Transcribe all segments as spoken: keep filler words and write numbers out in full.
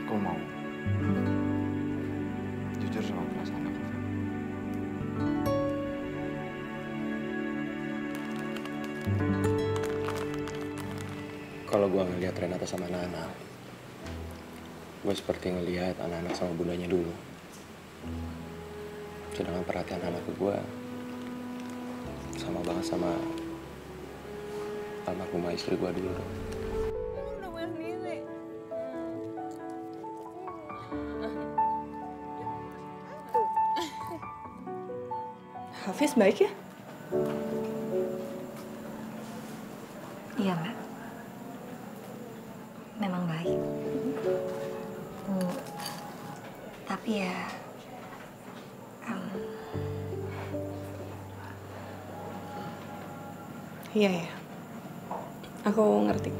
Aku mau jujur sama perasaan aku. Kalau gue ngeliat Renata sama Nana, gue seperti ngelihat anak-anak sama bundanya dulu. Sedangkan perhatian anak ke gue sama banget sama almarhumah istri gue dulu. Udah mulai sendiri. Hafiz baik ya? Iya, Mbak. Memang baik. Hmm. Tapi ya... Um... Iya ya. Aku ngerti.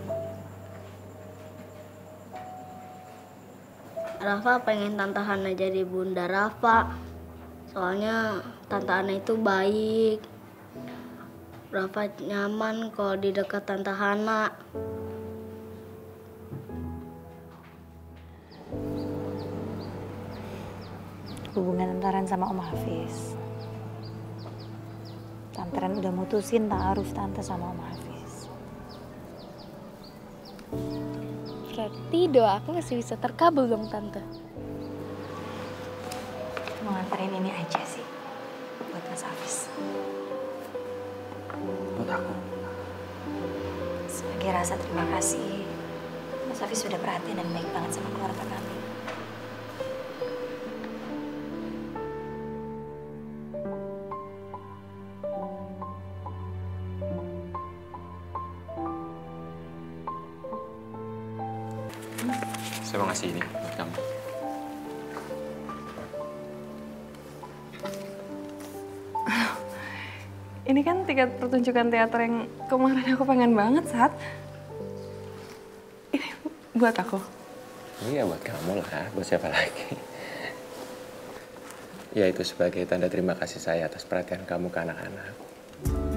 Rafa pengen Tante Hana jadi Bunda Rafa. Soalnya Tante Hana itu baik. Rafa nyaman kalau di dekat Tante Hana. Hubungan Tante Ren sama Om Hafiz. Tante Ren udah mutusin taruh Tante sama Om Hafiz. Berarti doa aku masih bisa terkabul dong, Tante. Mau nganterin ini aja sih buat Mas Hafiz. Buat aku. Sebagai rasa terima kasih, Mas Hafiz sudah perhatian dan baik banget sama keluarga kami. Saya mau ngasih ini buat kamu. Ini kan tiket pertunjukan teater yang kemarin aku pengen banget, Sat. Ini buat aku. Iya, buat kamu lah. Buat siapa lagi? Ya, itu sebagai tanda terima kasih saya atas perhatian kamu ke anak-anak.